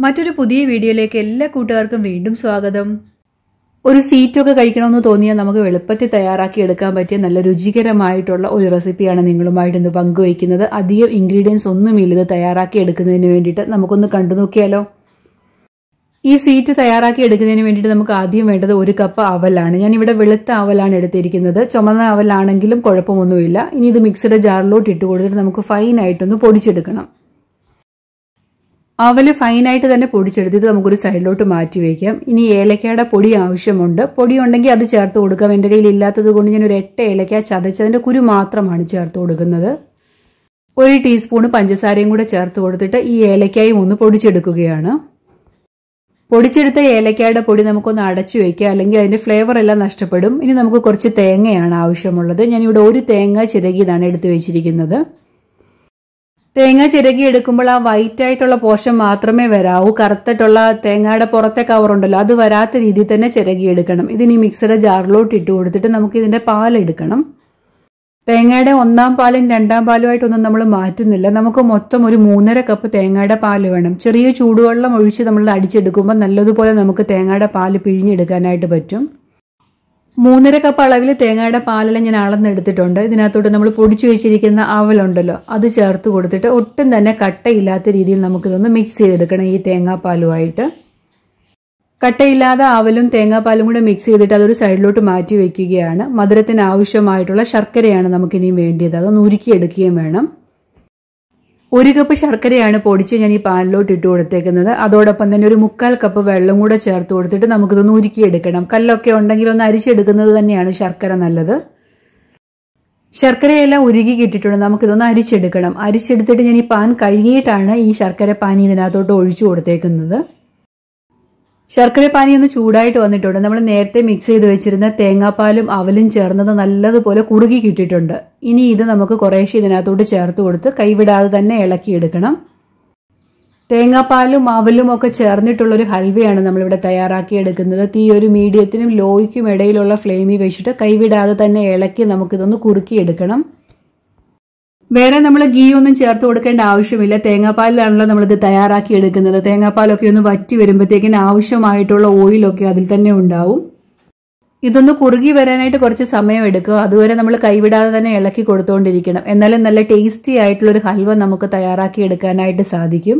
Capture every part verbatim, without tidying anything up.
മറ്റൊരു പുതിയ വീഡിയോയിലേക്ക് എല്ലാ കൂട്ടുകാർക്കും വീണ്ടും സ്വാഗതം. ഒരു സീറ്റൊക്കെ കഴിക്കണമെന്ന് തോന്നിയാൽ നമുക്ക് എളുപ്പത്തിൽ തയ്യാറാക്കി എടുക്കാൻ പറ്റിയ നല്ല രുചികരമായിട്ടുള്ള ഒരു റെസിപ്പിയാണ് നിങ്ങളുമായിട്ട് ഇന്ന് പങ്കുവയ്ക്കുന്നത്. അധികം ഇൻഗ്രീഡിയൻസ് ഒന്നുമില്ല ഇത് തയ്യാറാക്കി എടുക്കുന്നതിന് വേണ്ടിയിട്ട്. നമുക്കൊന്ന് കണ്ടു നോക്കിയാലോ. ഈ സ്വീറ്റ് തയ്യാറാക്കി എടുക്കുന്നതിന് വേണ്ടിയിട്ട് നമുക്ക് ആദ്യം വേണ്ടത് ഒരു കപ്പ് അവലാണ്. ഞാൻ ഇവിടെ വെളുത്ത അവലാണ് എടുത്തിരിക്കുന്നത്. ചുമന്ന അവലാണെങ്കിലും കുഴപ്പമൊന്നുമില്ല. ഇനി ഇത് മിക്സിയുടെ ജാറിലോട്ട് ഇട്ട് കൊടുത്തിട്ട് നമുക്ക് ഫൈനായിട്ടൊന്ന് പൊടിച്ചെടുക്കണം. അവല് ഫൈനായിട്ട് തന്നെ പൊടിച്ചെടുത്തിട്ട് നമുക്കൊരു സൈഡിലോട്ട് മാറ്റി വയ്ക്കാം. ഇനി ഏലക്കയുടെ പൊടി ആവശ്യമുണ്ട്. പൊടി ഉണ്ടെങ്കിൽ അത് ചേർത്ത് കൊടുക്കാം. എൻ്റെ കയ്യിൽ ഇല്ലാത്തത് കൊണ്ട് ഞാൻ ഒരു എട്ട് ഏലക്ക ചതച്ചതിൻ്റെ കുരു മാത്രമാണ് ചേർത്ത് കൊടുക്കുന്നത്. ഒരു ടീസ്പൂണ് പഞ്ചസാരയും കൂടെ ചേർത്ത് കൊടുത്തിട്ട് ഈ ഏലക്കായും ഒന്ന് പൊടിച്ചെടുക്കുകയാണ്. പൊടിച്ചെടുത്ത ഏലക്കയുടെ പൊടി നമുക്കൊന്ന് അടച്ചു വയ്ക്കുക, അല്ലെങ്കിൽ അതിൻ്റെ ഫ്ലേവർ എല്ലാം നഷ്ടപ്പെടും. ഇനി നമുക്ക് കുറച്ച് തേങ്ങയാണ് ആവശ്യമുള്ളത്. ഞാനിവിടെ ഒരു തേങ്ങ ചിരകിയതാണ് എടുത്തു വെച്ചിരിക്കുന്നത്. തേങ്ങ ചിരകി എടുക്കുമ്പോൾ ആ വൈറ്റ് ആയിട്ടുള്ള പോർഷൻ മാത്രമേ വരാവൂ. കറുത്തിട്ടുള്ള തേങ്ങയുടെ പുറത്തെ കവറുണ്ടല്ലോ, അത് വരാത്ത രീതിയിൽ തന്നെ ചിരകി എടുക്കണം. ഇതിനി മിക്സിയുടെ ജാറിലോട്ട് ഇട്ട് കൊടുത്തിട്ട് നമുക്ക് ഇതിൻ്റെ പാലെടുക്കണം. തേങ്ങയുടെ ഒന്നാം പാലും രണ്ടാം പാലുമായിട്ടൊന്നും നമ്മൾ മാറ്റുന്നില്ല. നമുക്ക് മൊത്തം ഒരു മൂന്നര കപ്പ് തേങ്ങയുടെ പാല് വേണം. ചെറിയ ചൂടുവെള്ളം ഒഴിച്ച് നമ്മൾ അടിച്ചെടുക്കുമ്പോൾ നല്ലതുപോലെ നമുക്ക് തേങ്ങയുടെ പാല് പിഴിഞ്ഞെടുക്കാനായിട്ട് പറ്റും. മൂന്നര കപ്പ് അളവിൽ തേങ്ങയുടെ പാലെല്ലാം ഞാൻ അളന്നെടുത്തിട്ടുണ്ട്. ഇതിനകത്തോട്ട് നമ്മൾ പൊടിച്ചു വെച്ചിരിക്കുന്ന അവലുണ്ടല്ലോ, അത് ചേർത്ത് കൊടുത്തിട്ട് ഒട്ടും തന്നെ കട്ടയില്ലാത്ത രീതിയിൽ നമുക്കിതൊന്ന് മിക്സ് ചെയ്തെടുക്കണം. ഈ തേങ്ങാപ്പാലുമായിട്ട് കട്ടയില്ലാതെ അവലും തേങ്ങാപ്പാലും കൂടെ മിക്സ് ചെയ്തിട്ട് അതൊരു സൈഡിലോട്ട് മാറ്റി വെക്കുകയാണ്. മധുരത്തിന് ആവശ്യമായിട്ടുള്ള ശർക്കരയാണ് നമുക്കിനിയും വേണ്ടിയത്. അതൊന്ന് ഉരുക്കിയെടുക്കുകയും വേണം. ഒരു കപ്പ് ശർക്കരയാണ് പൊടിച്ച് ഞാൻ ഈ പാലിലോട്ട് ഇട്ട് കൊടുത്തേക്കുന്നത്. അതോടൊപ്പം തന്നെ ഒരു മുക്കാൽ കപ്പ് വെള്ളം കൂടെ ചേർത്ത് കൊടുത്തിട്ട് നമുക്കിതൊന്ന് ഉരുക്കിയെടുക്കണം. കല്ലൊക്കെ ഉണ്ടെങ്കിൽ ഒന്ന് അരിച്ചെടുക്കുന്നത് തന്നെയാണ് ശർക്കര നല്ലത്. ശർക്കരയെല്ലാം ഉരുക്കി കിട്ടിയിട്ടുണ്ട്. നമുക്കിതൊന്ന് അരിച്ചെടുക്കണം. അരിച്ചെടുത്തിട്ട് ഞാൻ ഈ പാൻ കഴുകിയിട്ടാണ് ഈ ശർക്കര പാനി ഇതിനകത്തോട്ട് ഒഴിച്ചു കൊടുത്തേക്കുന്നത്. ശർക്കര പാനി ഒന്ന് ചൂടായിട്ട് വന്നിട്ടുണ്ട്. നമ്മൾ നേരത്തെ മിക്സ് ചെയ്ത് വെച്ചിരുന്ന തേങ്ങാപ്പാലും അവലും ചേർന്നത് നല്ലതുപോലെ കുറുകി കിട്ടിയിട്ടുണ്ട്. ഇനി ഇത് നമുക്ക് കുറേശ്ശെ ഇതിനകത്തോട്ട് ചേർത്ത് കൊടുത്ത് കൈവിടാതെ തന്നെ ഇളക്കിയെടുക്കണം. തേങ്ങാപ്പാലും അവലും ഒക്കെ ചേർന്നിട്ടുള്ളൊരു ഹൽവയാണ് നമ്മളിവിടെ തയ്യാറാക്കിയെടുക്കുന്നത്. തീ ഒരു മീഡിയത്തിനും ലോയ്ക്കും ഇടയിലുള്ള ഫ്ലെയിമിൽ വെച്ചിട്ട് കൈവിടാതെ തന്നെ ഇളക്കി നമുക്കിതൊന്ന് കുറുക്കിയെടുക്കണം. വേറെ നമ്മൾ ഗീ ഒന്നും ചേർത്ത് കൊടുക്കേണ്ട ആവശ്യമില്ല. തേങ്ങാപ്പാലിലാണല്ലോ നമ്മളിത് തയ്യാറാക്കി എടുക്കുന്നത്. തേങ്ങാപ്പാലൊക്കെ ഒന്ന് വറ്റി വരുമ്പോഴത്തേക്കിന് ആവശ്യമായിട്ടുള്ള ഓയിലൊക്കെ അതിൽ തന്നെ ഉണ്ടാവും. ഇതൊന്ന് കുറുകി വരാനായിട്ട് കുറച്ച് സമയം എടുക്കുക. അതുവരെ നമ്മൾ കൈവിടാതെ തന്നെ ഇളക്കി കൊടുത്തുകൊണ്ടിരിക്കണം. എന്നാലും നല്ല ടേസ്റ്റി ആയിട്ടുള്ളൊരു ഹൽവ നമുക്ക് തയ്യാറാക്കി എടുക്കാനായിട്ട് സാധിക്കും.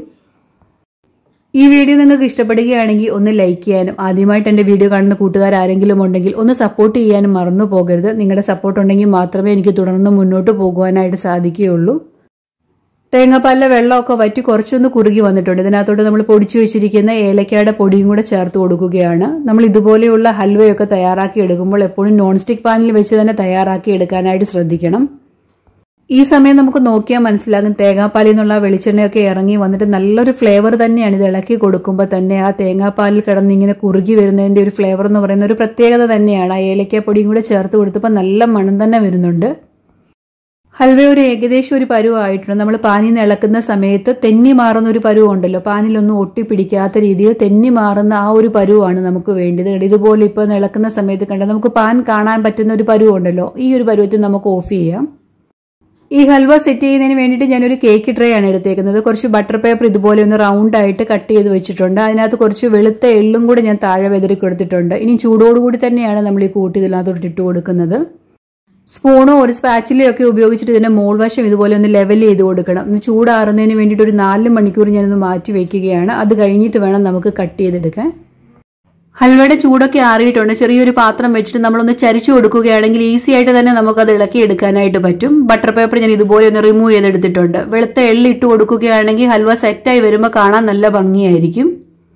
ഈ വീഡിയോ നിങ്ങൾക്ക് ഇഷ്ടപ്പെടുകയാണെങ്കിൽ ഒന്ന് ലൈക്ക് ചെയ്യാനും, ആദ്യമായിട്ട് എൻ്റെ വീഡിയോ കാണുന്ന കൂട്ടുകാർ ആരെങ്കിലും ഉണ്ടെങ്കിൽ ഒന്ന് സപ്പോർട്ട് ചെയ്യാനും മറന്നു പോകരുത്. നിങ്ങളുടെ സപ്പോർട്ട് ഉണ്ടെങ്കിൽ മാത്രമേ എനിക്ക് തുടർന്ന് മുന്നോട്ട് പോകുവാനായിട്ട് സാധിക്കുകയുള്ളൂ. തേങ്ങാപ്പാലിലെ വെള്ളമൊക്കെ വറ്റി കുറച്ചൊന്ന് കുറുകി വന്നിട്ടുണ്ട്. ഇതിനകത്തോട്ട് നമ്മൾ പൊടിച്ചു വെച്ചിരിക്കുന്ന ഏലക്കയുടെ പൊടിയും കൂടെ ചേർത്ത് കൊടുക്കുകയാണ്. നമ്മൾ ഇതുപോലെയുള്ള ഹൽവയൊക്കെ തയ്യാറാക്കി എടുക്കുമ്പോൾ എപ്പോഴും നോൺ സ്റ്റിക്ക് പാനിൽ വെച്ച് തന്നെ തയ്യാറാക്കി എടുക്കാനായിട്ട് ശ്രദ്ധിക്കണം. ഈ സമയം നമുക്ക് നോക്കിയാൽ മനസ്സിലാകും തേങ്ങാപ്പാലിൽ നിന്നുള്ള വെളിച്ചെണ്ണയൊക്കെ ഇറങ്ങി വന്നിട്ട് നല്ലൊരു ഫ്ലേവർ തന്നെയാണ്. ഇത് ഇളക്കി കൊടുക്കുമ്പോൾ തന്നെ ആ തേങ്ങാപ്പാലിൽ കിടന്ന് ഇങ്ങനെ കുറുകി വരുന്നതിൻ്റെ ഒരു ഫ്ലേവർ എന്ന് പറയുന്ന ഒരു പ്രത്യേകത തന്നെയാണ്. ആ ഏലക്കാപ്പൊടിയും കൂടെ ചേർത്ത് കൊടുത്തപ്പോൾ നല്ല മണം തന്നെ വരുന്നുണ്ട്. ഹൽവ ഒരു ഏകദേശം ഒരു പരുവായിട്ടുണ്ട്. നമ്മൾ പാനിൽ നിന്ന് ഇളക്കുന്ന സമയത്ത് തെന്നി മാറുന്ന ഒരു പരുവുണ്ടല്ലോ, പാനിലൊന്നും ഒട്ടിപ്പിടിക്കാത്ത രീതിയിൽ തെന്നി മാറുന്ന ആ ഒരു പരുവാണ് നമുക്ക് വേണ്ടത്. ഇതുപോലെ ഇപ്പോൾ ഇളക്കുന്ന സമയത്ത് കണ്ടാൽ നമുക്ക് പാൻ കാണാൻ പറ്റുന്ന ഒരു പരുവുണ്ടല്ലോ, ഈ ഒരു പരുവത്തിൽ നമുക്ക് ഓഫ് ചെയ്യാം. ഈ ഹൽവ സെറ്റ് ചെയ്യുന്നതിന് വേണ്ടിയിട്ട് ഞാനൊരു കേക്ക് ട്രേ ആണ് എടുത്തേക്കുന്നത്. കുറച്ച് ബട്ടർ പേപ്പർ ഇതുപോലെ ഒന്ന് റൗണ്ട് ആയിട്ട് കട്ട് ചെയ്ത് വെച്ചിട്ടുണ്ട്. അതിനകത്ത് കുറച്ച് വെളുത്ത എള്ളും കൂടെ ഞാൻ താഴെ വെതറി കൊടുത്തിട്ടുണ്ട്. ഇനി ചൂടോടുകൂടി തന്നെയാണ് നമ്മൾ ഈ കൂട്ടി ഇതിനകത്തോട്ട് ഇട്ട് കൊടുക്കുന്നത്. സ്പൂണോ ഒരു സ്പാച്ചിലോ ഒക്കെ ഉപയോഗിച്ചിട്ട് ഇതിന്റെ മോൾവശം ഇതുപോലെ ഒന്ന് ലെവൽ ചെയ്ത് കൊടുക്കണം. ഒന്ന് ചൂടാറുന്നതിന് വേണ്ടിയിട്ട് ഒരു നാല് മണിക്കൂർ ഞാനൊന്ന് മാറ്റി വെക്കുകയാണ്. അത് കഴിഞ്ഞിട്ട് വേണം നമുക്ക് കട്ട് ചെയ്തെടുക്കാൻ. ഹൽവയുടെ ചൂടൊക്കെ ആറിയിട്ടുണ്ട്. ചെറിയൊരു പാത്രം വെച്ചിട്ട് നമ്മളൊന്ന് ചരിച്ചു കൊടുക്കുകയാണെങ്കിൽ ഈസി ആയിട്ട് തന്നെ നമുക്കത് ഇളക്കി എടുക്കാനായിട്ട് പറ്റും. ബട്ടർ പേപ്പർ ഞാൻ ഇതുപോലെ ഒന്ന് റിമൂവ് ചെയ്തെടുത്തിട്ടുണ്ട്. വെളുത്ത എള്ളി ഇട്ട് കൊടുക്കുകയാണെങ്കിൽ ഹൽവ സെറ്റായി വരുമ്പോൾ കാണാൻ നല്ല ഭംഗിയായിരിക്കും.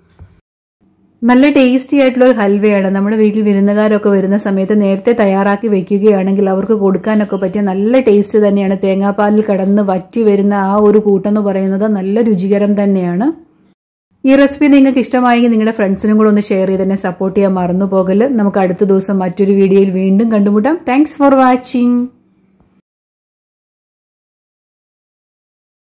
നല്ല ടേസ്റ്റി ആയിട്ടുള്ള ഒരു ഹൽവയാണ്. നമ്മുടെ വീട്ടിൽ വിരുന്നുകാരൊക്കെ വരുന്ന സമയത്ത് നേരത്തെ തയ്യാറാക്കി വെക്കുകയാണെങ്കിൽ അവർക്ക് കൊടുക്കാനൊക്കെ പറ്റിയ നല്ല ടേസ്റ്റ് തന്നെയാണ്. തേങ്ങാപ്പാലിൽ കടന്ന് വറ്റി വരുന്ന ആ ഒരു കൂട്ടെന്ന് പറയുന്നത് നല്ല രുചികരം തന്നെയാണ്. ഈ റെസിപ്പി നിങ്ങൾക്ക് ഇഷ്ടമായെങ്കിൽ നിങ്ങളുടെ ഫ്രണ്ട്സിനും കൂടെ ഒന്ന് ഷെയർ ചെയ്ത് തന്നെ സപ്പോർട്ട് ചെയ്യാൻ മറന്നു പോകല്. നമുക്ക് അടുത്ത ദിവസം മറ്റൊരു വീഡിയോയിൽ വീണ്ടും കണ്ടുമുട്ടാം. Thanks for watching.